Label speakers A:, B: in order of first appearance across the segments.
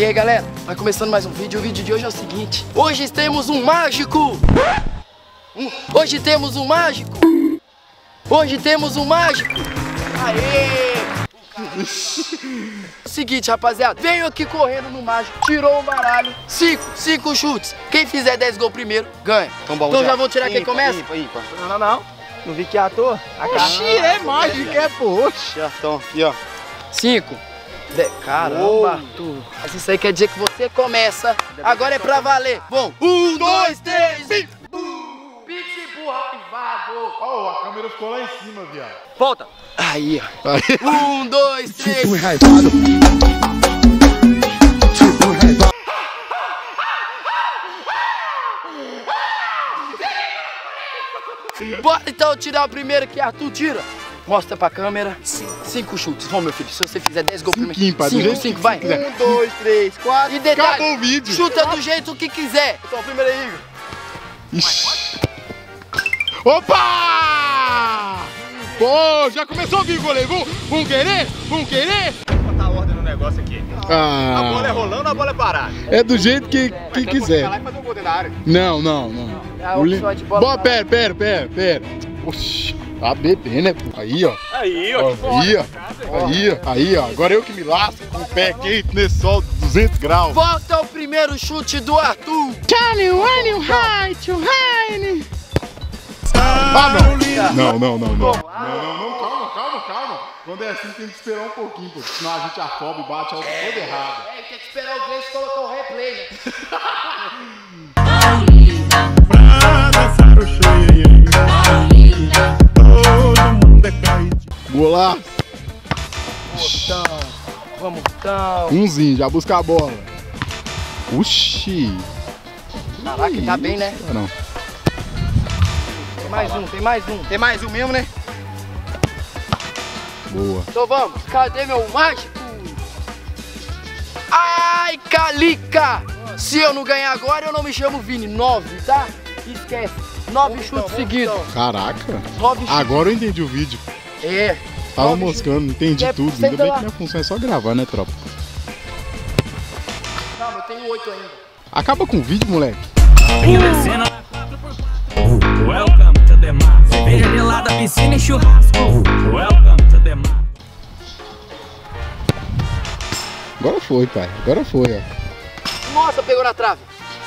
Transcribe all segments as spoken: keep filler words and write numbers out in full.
A: E aí galera, vai começando mais um vídeo. O vídeo de hoje é o seguinte: hoje temos um mágico. Hoje temos um mágico. Hoje temos um mágico. Aê! Seguinte, rapaziada, veio aqui correndo no mágico, tirou o baralho, cinco, cinco chutes. Quem fizer dez gols primeiro, ganha. Então, bom, então já, já vou tirar quem começa? Ímpar, ímpar.
B: Não, não, não. Não vi que é à toa.
A: Oxi, é mágico, é pô.
B: Então, aqui ó.
A: Cinco. De... Caramba, Arthur. Mas isso aí quer dizer que você começa. Agora é pra valer. Bom, um, dois, três, cinco. Pitbull raivado.
C: Ó, a câmera ficou lá em cima, viado.
B: Volta.
A: Aí, ó. Um, dois, três.
C: Pitbull raivado. Pitbull raivado.
A: Bora então tirar o primeiro que Arthur tira. Mostra pra câmera. Cinco chutes. Vamos, meu filho. Se você fizer dez gols primeiro.
C: Cinco,
A: cinco, cinco, vai.
C: Um, dois, três, quatro.
A: E detalhe,
C: acabou o vídeo.
A: Chuta do jeito que quiser.
B: Então, primeiro aí, Igor.
C: Ixi. Opa! Pô, já começou a vir o goleiro. Vamos, vamos querer? Vamos querer?
B: Vou botar ordem no negócio aqui.
C: Ah,
B: A bola é rolando, a bola é parada.
C: é do jeito que, que quiser.
B: Vai lá e fazer um gol dentro da área.
C: Não, não, não.
A: A
C: O li-
A: opção é de bola
C: Boa,
A: na-
C: pera, pera, pera, pera. Oxi, tá bebendo, né? Pô? Aí, ó.
B: Aí,
C: Ó,
B: ó.
C: Aí, ó. Aí, ó. Aí, ó. Agora eu que me lasco com o pé quente nesse sol de duzentos graus.
A: Volta o primeiro chute do Arthur.
C: Ah, não. Não, não, não, não. Não, não, não. Calma, calma, calma. Quando é assim tem que esperar um pouquinho, pô. Senão a gente afoba e bate a outra toda errada.
A: É, tem que esperar o Gleice colocar o replay, né?
C: Pra dançar o cheio. Todo mundo é caído. Golaço.
A: Então, vamos então.
C: Umzinho, já busca a bola. Uxi.
A: Caraca, tá bem, né?
C: Não.
A: Tem mais um, tem mais um.
B: Tem mais um mesmo, né?
C: Boa.
A: Então vamos, cadê meu mágico? Ai, Calica! Se eu não ganhar agora, eu não me chamo Vini. Nove, tá? Esquece. Nove chutes seguidos.
C: Caraca.
A: Nove chutes.
C: Agora eu entendi o vídeo.
A: É.
C: Tava
A: nove
C: moscando, entendi
A: É,
C: tudo.
A: senta
C: Ainda bem
A: lá.
C: que minha função é só gravar, né, tropa?
A: chutes. Calma, eu tenho oito ainda.
C: Acaba com o vídeo, moleque.
D: Welcome to the mar. Cerveja gelada, piscina e churrasco. Welcome to the mar.
C: Agora foi, pai. Agora foi, ó.
A: Nossa, pegou na trave.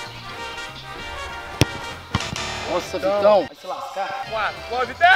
A: Nossa, Vitão. Vai se lascar.
B: Quatro. Boa, Vitão.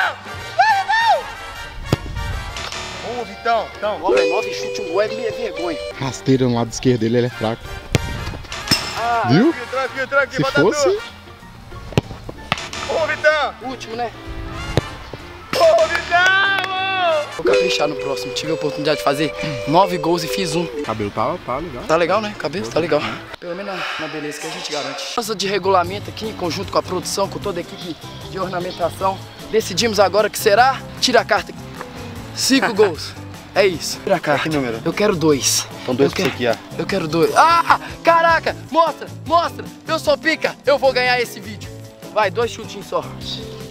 B: Um, Vitão. Então,
A: Nove, nove chutes, um gol é minha vergonha.
C: Rasteira no lado esquerdo dele, ele é fraco.
A: Ah,
C: Viu?
B: tranquilo, tranquilo, tranquilo.
C: Se
B: bota
C: fosse...
B: tudo. Ô, Vitão.
A: último, né?
B: Ô, Vitão.
A: Vou caprichar no próximo. Tive a oportunidade de fazer nove gols e fiz um.
C: O cabelo tá, tá legal.
A: Tá legal, né? Cabeça, tá legal. Pelo menos na, na beleza que a gente garante. Nossa, de regulamento aqui, em conjunto com a produção, com toda a equipe de ornamentação, decidimos agora que será... Tira a carta aqui. Cinco gols. É isso. Tira a carta.
B: Que número?
A: Eu quero dois.
B: Então dois
A: eu
B: pra
A: quero,
B: você aqui, ó.
A: Eu quero dois. Ah, caraca! Mostra, mostra. Eu sou pica. Eu vou ganhar esse vídeo. Vai, dois chutinhos só. Só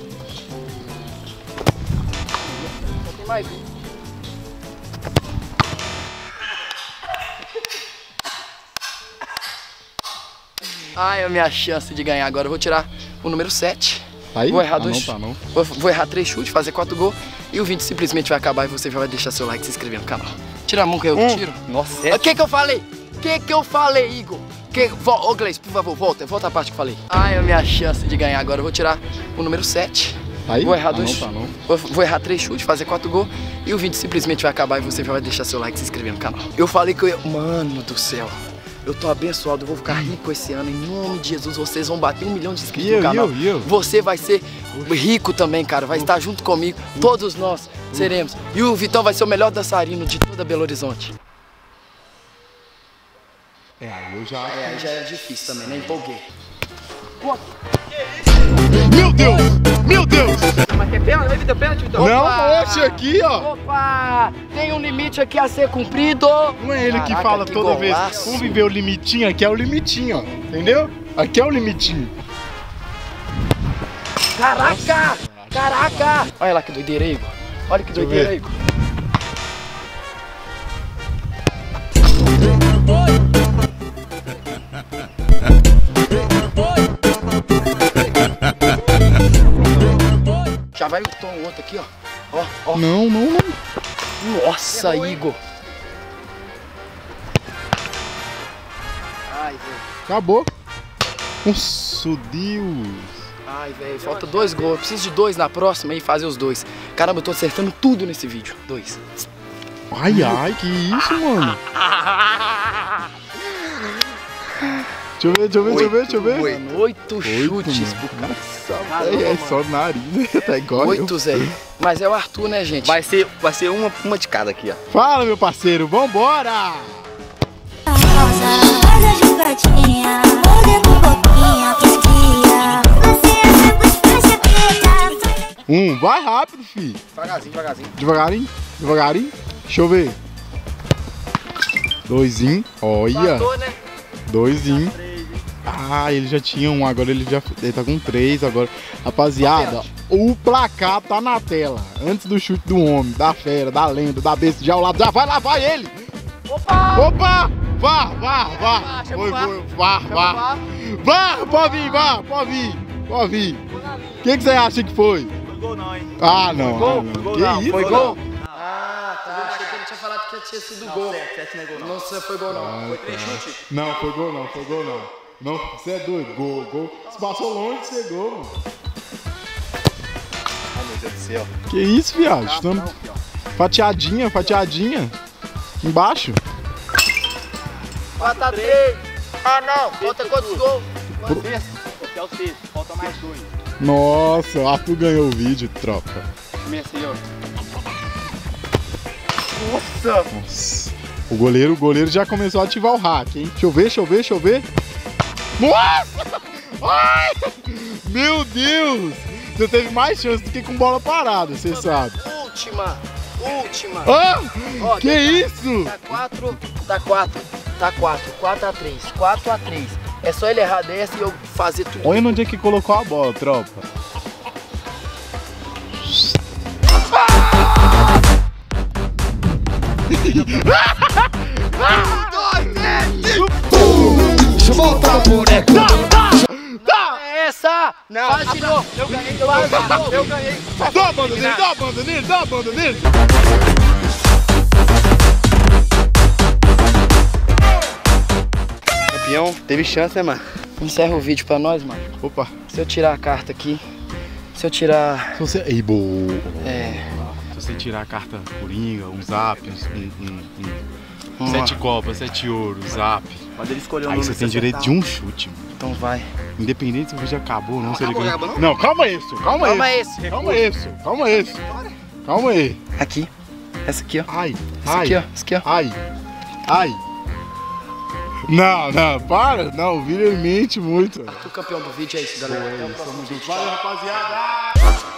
A: tem mais um. Ai, a minha chance de ganhar agora. Eu vou tirar o número sete.
C: Tá aí?
A: Vou errar
C: tá
A: dois.
C: não, tá não.
A: Vou, vou errar três chutes, fazer quatro gols. E o vídeo simplesmente vai acabar e você já vai deixar seu like e se inscrever no canal. Tira a mão que eu
B: Um.
A: tiro.
B: Nossa,
A: O que que eu falei? O que que eu falei, Igor? Que... Ô, Gleice, por favor, volta. Volta a parte que eu falei. Ai, a minha chance de ganhar agora. Eu vou tirar o número sete.
C: Tá aí?
A: Vou errar
C: tá
A: dois.
C: não, tá não.
A: Vou, vou errar três chutes, fazer quatro gols. E o vídeo simplesmente vai acabar e você já vai deixar seu like e se inscrever no canal. Eu falei que eu ia... Mano do céu. Eu tô abençoado, eu vou ficar rico esse ano. Em nome de Jesus, vocês vão bater um milhão de inscritos
C: E eu,
A: no canal.
C: e eu, e eu?
A: Você vai ser rico também, cara. Vai estar junto comigo. Todos nós seremos. E o Vitão vai ser o melhor dançarino de toda Belo Horizonte.
C: É, aí eu já...
A: É, aí já é difícil também, né? Empolguei.
C: Meu Deus! Meu Deus!
B: Mas tem pênalti? Vai, Vitão, pênalti, Vitão?
C: Não,
A: Opa!
C: oxe, aqui, ó.
A: Opa! Tem um limite aqui a ser cumprido.
C: Não é ele que
A: Caraca,
C: fala
A: que
C: toda
A: golaço.
C: vez. Vamos viver o limitinho, aqui é o limitinho, ó. Entendeu? Aqui é o limitinho.
A: Caraca! Caraca! Olha lá que doideira aí, Igor. Olha que
C: Deixa eu
A: doideira
C: ver.
A: aí, Igor. Já vai o outro aqui, ó. Ó, ó.
C: Não, não, não.
A: Nossa, errou, Igor. Ai, velho.
C: Acabou. Nossa, Deus.
A: Ai, velho, falta dois gols. Eu preciso de dois na próxima e fazer os dois. Caramba, eu tô acertando tudo nesse vídeo. Dois.
C: Ai, ai, que isso, mano? Deixa eu ver, deixa eu ver, deixa eu ver, deixa eu ver.
A: Mano, oito chutes pro cara.
C: É, é só o nariz, tá igual
A: Oito, Zé. Mas é o Arthur, né, gente?
B: Vai ser, vai ser uma, uma de cada aqui, ó.
C: Fala, meu parceiro, vambora! Um, vai rápido, filho.
B: Devagarzinho, devagarzinho.
C: Devagarinho, devagarinho. Deixa eu ver. Doisinho, olha.
A: Matou, né?
C: Doisinho. Ah, ele já tinha um, agora ele já ele tá com três agora. Rapaziada, o placar tá na tela. Antes do chute do homem, da fera, da lenda, da besta de ao lado. Já vai lá, vai ele!
A: Opa!
C: Opa! Vá, vá, vá! Foi, foi, vá, vá! Vá, pode vir, vá, pode vir, pode vir. O que, que você acha que foi?
B: Foi gol não, hein?
C: Ah, não.
B: Gol?
C: Ah, não.
B: Gol
C: Que
B: não,
C: isso?
B: foi
C: Não.
B: gol?
A: Ah, tá. Achei que ele tinha falado que tinha sido gol.
B: Sete não é gol não.
A: Não, você foi gol, não.
C: Ah,
A: Foi três
C: tá.
A: chutes.
C: Não, foi gol não, foi gol não. Não, você é doido, gol, gol. Você passou longe de ser gol, mano.
B: Ai, meu Deus do céu.
C: Que isso, viado? Estamos fatiadinha, fatiadinha. Embaixo.
A: quatro a três. Ah, não. Falta quantos gols?
B: Esse é o sexto, falta mais dois.
C: Nossa, o Arthur ganhou o vídeo, tropa.
B: Comecei, ó.
A: Nossa.
C: Nossa. O goleiro, o goleiro já começou a ativar o hack, hein? Deixa eu ver, deixa eu ver, deixa eu ver. Nossa! Ai! Meu Deus! Você teve mais chance do que com bola parada, você sabe.
A: Última. Última.
C: Ah!
A: Ó,
C: Que
A: detalhe,
C: isso?
A: Tá quatro. Tá quatro. Tá quatro. quatro a três. quatro a três. É só ele errar dessa e eu fazer tudo.
C: Olha onde é que colocou a bola, tropa.
A: Deixa eu voltar, boneco.
C: Tá!
A: É essa!
B: Não,
A: Faz de novo.
B: eu ganhei, eu ganhei, eu ganhei.
C: Dá a banda nele, dá a banda nele, dá a banda nele!
B: Campeão, teve chance, né, mano?
A: Encerra o vídeo pra nós, mano.
C: Opa!
A: Se eu tirar a carta aqui, se eu tirar...
C: Se você... Ei, boa!
A: É...
C: Se você tirar a carta Coringa, um zap, um, um, um,
A: Uma.
C: sete copas, sete ouro, zap.
B: Quando ele escolheu o
C: Aí
B: número,
C: você tem direito de um chute, mano.
A: Então vai.
C: Independente se o vídeo acabou ou não, se ele
B: acabou,
C: ganhou.
B: acabou,
C: Não, calma isso, calma,
A: Calma
C: isso.
A: esse.
C: Calma isso, calma isso. Calma aí.
A: Aqui. Essa aqui, ó.
C: Ai,
A: Essa
C: ai,
A: aqui, ó. Essa aqui, ó.
C: ai, ai. Não, não, para. Não, o vídeo mente muito.
A: O campeão do vídeo é isso, galera. Até o próximo vídeo.
C: Valeu, rapaziada.